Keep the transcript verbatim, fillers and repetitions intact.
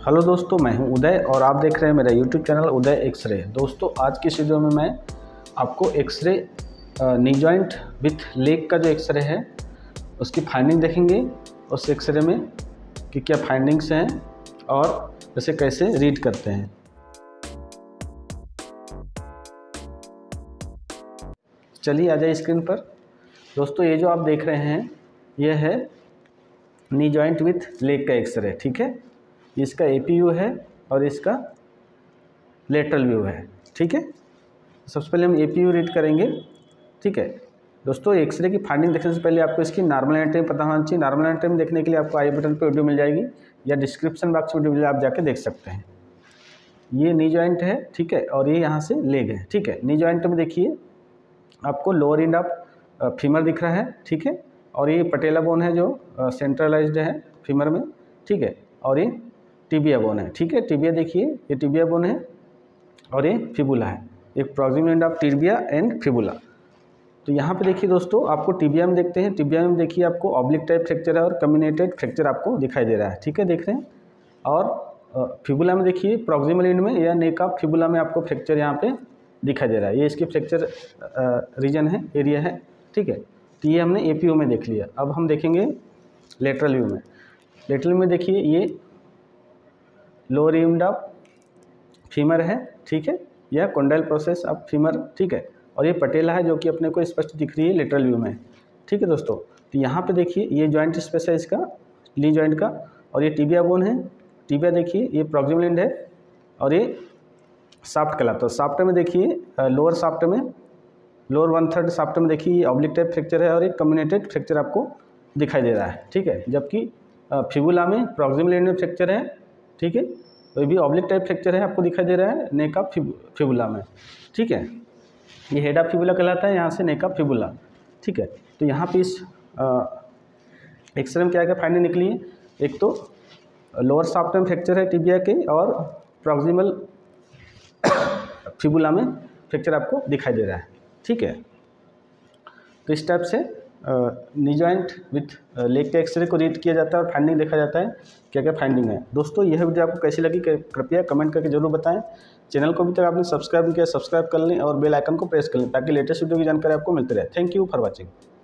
Hello दोस्तों, मैं हूं उदय और आप देख रहे हैं मेरा यूट्यूब चैनल उदय एक्सरे। दोस्तों, आज की इस वीडियो में मैं आपको x-ray knee joint with leg का जो एक्सरे है उसकी फाइंडिंग देखेंगे। उस एक्सरे में कि क्या फाइंडिंग्स हैं और उसे कैसे रीड करते हैं। चलिए आ जाइए स्क्रीन पर। दोस्तों, ये जो आप देख रहे हैं यह है नी जॉइंट विथ लेग का एक्सरे, ठीक है। इसका एपी व्यू है और इसका लेटरल व्यू है, ठीक है। सबसे पहले हम एपी व्यू रीड करेंगे, ठीक है। दोस्तों, एक्सरे की फाइंडिंग देखने से पहले आपको इसकी नॉर्मल एनाटॉमी पता होना चाहिए। नॉर्मल एनाटॉमी देखने के लिए आपको आई बटन पर वीडियो मिल जाएगी या डिस्क्रिप्शन बॉक्स में वीडियो आप जाके देख सकते हैं। ये नी जॉइंट है, ठीक है, और ये यहाँ से लेग है, ठीक है। नी जॉइंट में देखिए आपको लोअर एंड ऑफ फीमर दिख रहा है, ठीक है, और ये पटेला बोन है जो सेंट्रलाइज्ड है फीमर में, ठीक है, और ये टिबिया बोन है, ठीक है। टिबिया देखिए, ये टिबिया बोन है और ये फिबुला है, एक proximal end of tibia and fibula. तो यहाँ पे देखिए दोस्तों, आपको टिबिया में देखते हैं, टिबिया में देखिए आपको ऑब्लिक टाइप फ्रैक्चर है और कम्युनेटेड फ्रैक्चर आपको दिखाई दे रहा है, ठीक है, देख रहे हैं। और फिबुला में देखिए प्रॉक्सिमल एंड में या नेक ऑफ फिबुला में आपको फ्रैक्चर यहाँ पे दिखाई दे रहा है। ये इसकी फ्रैक्चर रीजन है, एरिया है, ठीक है। तो ये हमने एपीयू में देख लिया। अब हम देखेंगे लेटरल व्यू में। लेटरल में देखिए ये लोअर एंड ऑफ फीमर है, ठीक है, यह कॉन्डाइल प्रोसेस ऑफ फीमर, ठीक है, और ये पटेला है जो कि अपने को स्पष्ट दिख रही है लेटरल व्यू में, ठीक है दोस्तों। तो यहाँ पे देखिए ये जॉइंट स्पेस है इसका नी जॉइंट का, और ये टिबिया बोन है। टिबिया देखिए ये प्रॉक्सिमल एंड है और ये साफ्ट कहलाता है। साफ्ट में देखिए लोअर साफ्ट में लोअर वन थर्ड साफ्ट में देखिए ये ऑब्लिक टाइप फ्रैक्चर है और एक कम्युनेटेड फ्रैक्चर आपको दिखाई दे रहा है, ठीक है। जबकि फिबुला में प्रॉक्सिमल एंड में फ्रैक्चर है, ठीक है, तो भी ऑब्लिक टाइप फ्रैक्चर है आपको दिखाई दे रहा है नेक ऑफ फिबुला में, ठीक है। ये हेड ऑफ फिबुला कहलाता है, यहाँ से नेक ऑफ फिबुला, ठीक है। तो यहाँ पे इस एक्सरे में क्या क्या फाइंडिंग निकली है। एक तो लोअर साफ्ट में फ्रैक्चर है टिबिया के और प्रॉक्सिमल फिबुला में फ्रैक्चर आपको दिखाई दे रहा है, ठीक है। तो इस टाइप से नी जॉइंट विथ लेग के एक्सरे को रीड किया जाता है और फाइंडिंग देखा जाता है क्या क्या फाइंडिंग है। दोस्तों, यह वीडियो आपको कैसी लगी कृपया कमेंट करके जरूर बताएं। चैनल को अभी तक आपने सब्सक्राइब नहीं किया, सब्सक्राइब कर लें और बेल आइकन को प्रेस कर लें ताकि लेटेस्ट वीडियो की जानकारी आपको मिलती रहे। Thank you for watching.